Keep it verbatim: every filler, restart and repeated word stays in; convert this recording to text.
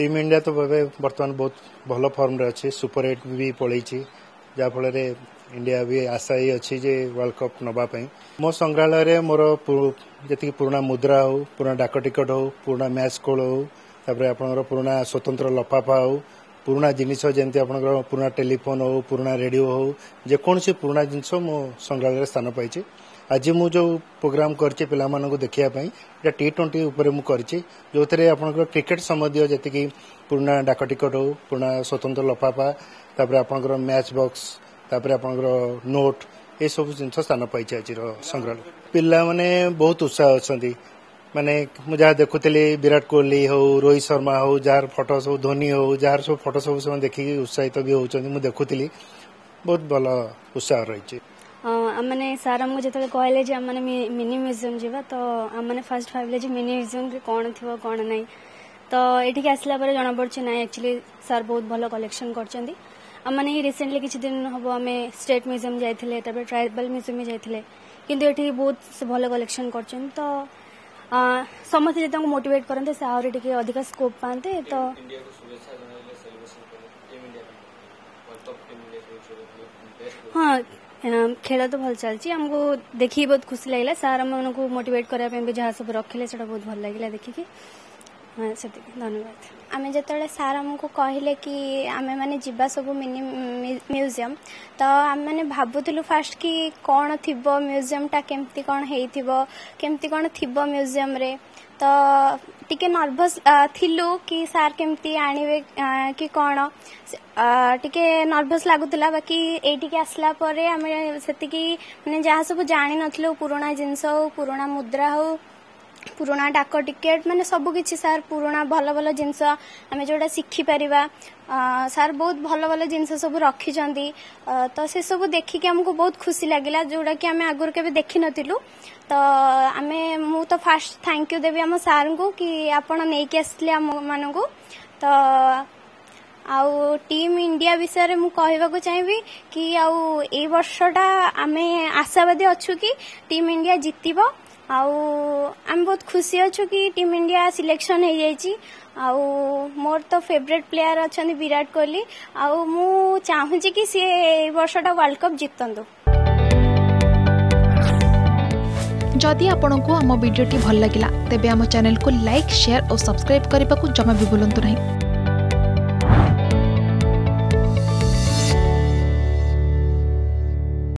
Team India तो बर्तमान बहुत भल फॉर्म रे अच्छी सुपर एट भी पलैी जहाँफल इंडिया भी आशा ही अच्छी जे वर्ल्ड कप नापी मो संग्रहालय मोर जी पुराना मुद्रा हो पुराना डाक टिकट हो पुराना मैच कोल हो तापर आपंकर पुराना स्वतंत्र लफाफा हो पुराना जिनिस जमी आप पुराना टेलीफोन हो पुराना रेडियो हो जेकोसी पुराना जिनस मो संग्रहालय स्थान पाई आज मु जो प्रोग्राम करछि पिला मानकु देखिया पई या टी ट्वेंटी ऊपर मु करछि जो थरे आपनकर क्रिकेट संबंधी जति पुराना डाक टिकट हो पुराना स्वतंत्र लफाफा तापर आपनकर मैच बॉक्स तापर आपनकर नोट ए सब जिनस स्थान पाई आज संग्रहालय पिला माने बहुत उत्साह अछंती माने मु जहाँ देखुली विराट कोहली हो रोहित शर्मा हो जार फोटो सब धोनी हो जार सब फोटो सब देखिकी उत्साहित भी होउछंती मु देखुली बहुत भल उत्साह रही मैंने सार आमको जो कहले जे आम मिनी म्यूजियम जावा तो आम फास्ट भाविले मिनी म्यूजियम कौन थी कौन ना तो ये आसला जना पड़ी ना एक्चुअली सार बहुत भल कलेक्शन करछंती आमने ही रिसेंटली किसी दिन हम आम स्टेट म्यूजियम जाइए ट्राइबल म्यूजियम जाइए किंतु ये बहुत भल कलेक्शन करछन तो समस्त जो मोटिवेट करते से आहरी टिके अधिक स्कोप पाते तो हाँ खेल तो भल चलती आमको देखिए बहुत खुशी लगे सार आम को मोटिवेट करने जहाँ सब रखिले से बहुत भल लगे देखिकी हाँ से धन्यवाद आम जो सार आमको कहले कि आम मैंने जीवा सब मिनी म्यूजियम तो आम मैंने भावुलु फास्ट कि कौन थी म्यूजियम टा केमती कौन हो केमती कौन थी म्यूजियम रे तो टिके नर्भस थिलु कि सार केमती आनिबे कि कौन टिके नर्भस लगुला बाकी एटिके आसला परे आमे सेतिकी माने जहाँ सब जानि नथिलु पुराना जिनस हो पुराना मुद्रा हो पुराना डाक टिकेट माने सब किछि सार पुराना भल भल जिनस आमे जोटा शिखि परिबा सार बहुत भल भल जिनस सब रखी तो से सब देखिक हमको बहुत खुशी लगिला जोटा कि आमे आगुर केबे देखि नथिलु तो आमे मु तो फास्ट थैंक यू देबी हम सार को कि आपण नेकी आसले हम मानकु तो आउ टीम इंडिया विषय मु कहबाको चाहिबी कि आउ ए वर्षटा आमे आशावादी अछु कि टीम इंडिया जितिबो आउ आम बहुत खुशी अच्छु कि टीम इंडिया सिलेक्शन हो जाइए आउ मोर तो फेवरेट प्लेयर अच्छा विराट कोहली आउ मु चाहूँगी कि सी वर्षटा वर्ल्ड कप जितंतु। जदि आपंक आम भिडी भल लगा तेब आम चैनल को लाइक शेयर और सब्सक्राइब करने को जमा भी भूलु नहीं।